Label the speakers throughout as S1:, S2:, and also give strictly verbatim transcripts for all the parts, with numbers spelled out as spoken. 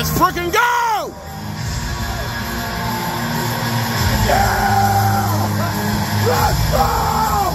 S1: Let's freaking go! Yeah! Let's go!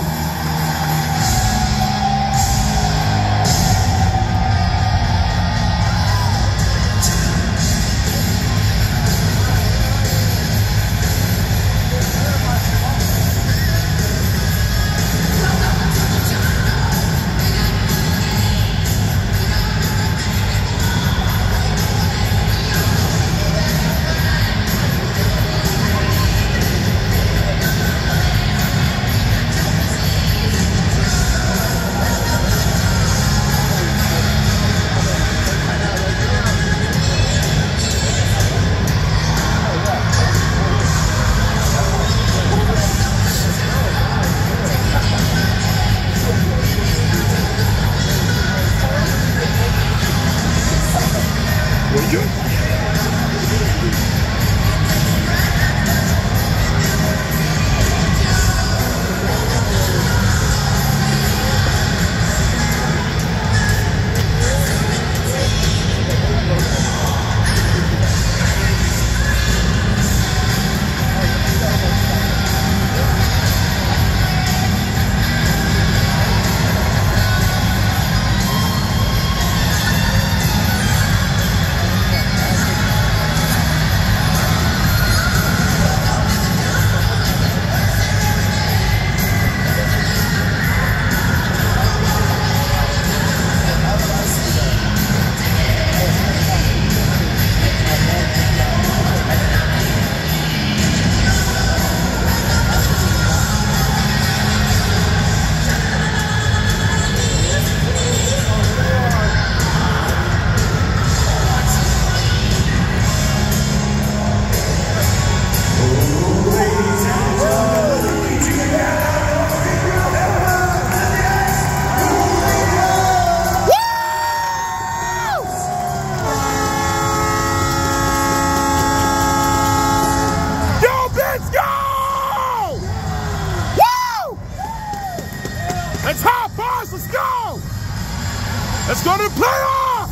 S1: Let's go to the playoffs!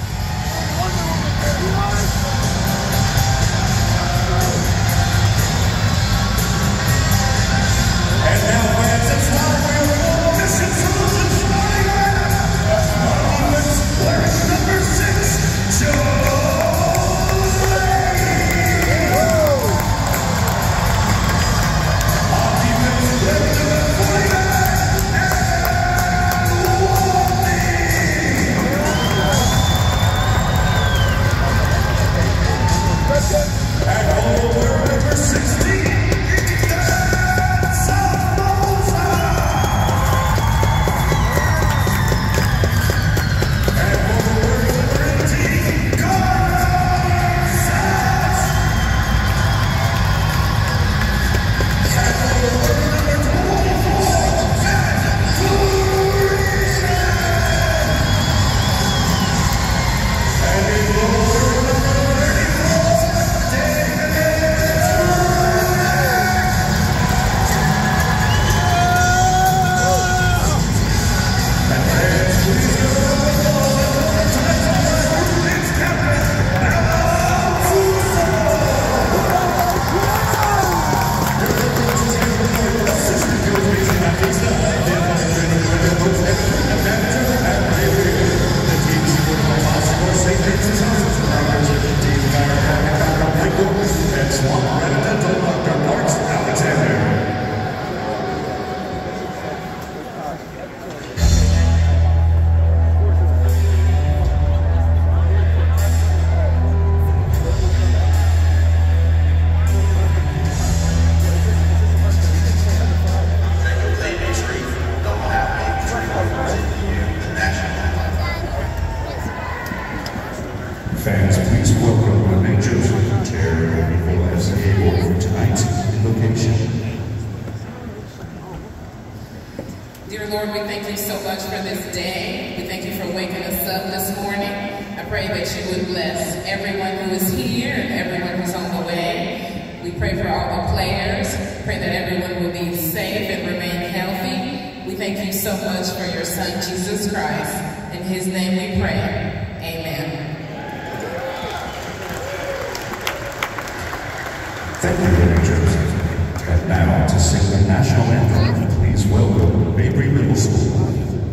S2: And now, fans, it's time for your Mission Solutions starting lineup. Offense, wearing number six, Joe. On defense, wearing number forty-nine, and Waldy. And over number sixteen. Fans, please welcome the Saint Joseph Terror as able for tonight's location.
S3: Dear Lord, we thank you so much for this day. We thank you for waking us up this morning. I pray that you would bless everyone who is here and everyone who's on the way. We pray for all the players. Pray that everyone will be safe and remain healthy. We thank you so much for your Son, Jesus Christ. In his name we pray. Amen.
S2: Thank you, Rangers. And now to sing the national anthem, please welcome Mabry Middle School.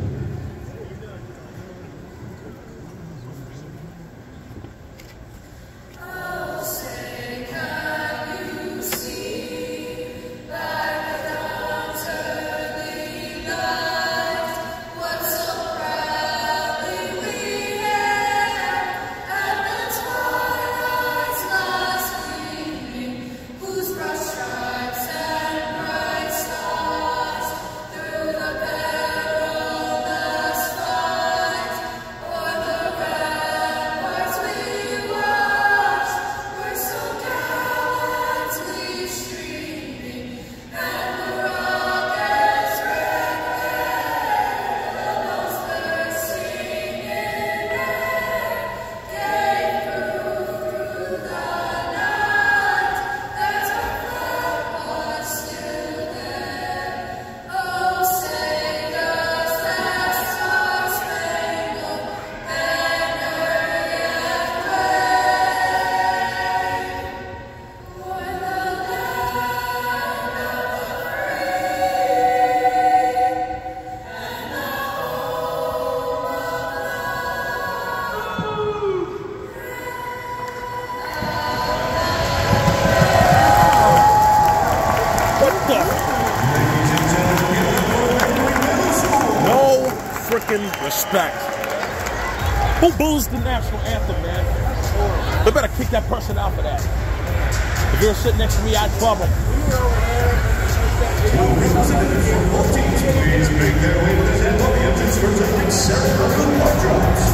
S1: Respect. Who bullies the national anthem, man? They better kick that person out for that. If you were sitting next to me, I'd club him.
S2: Representatives from both teams, please make their way to the podium to certificate ceremony of blood drops.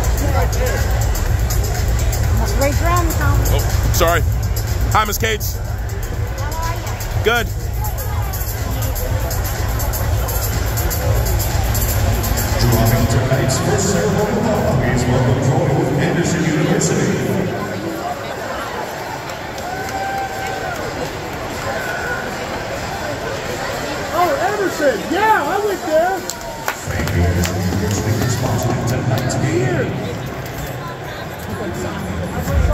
S4: Almost right around the town.
S1: Oh, sorry. Hi, Miss Cates.
S4: How are you?
S1: Good.
S2: Drawing tonight's first ceremony ball, please welcome Troy with Anderson University.
S1: Oh, Anderson! Yeah, I went there!
S2: Thank you, Anderson University, for sponsoring tonight's game.
S1: Here!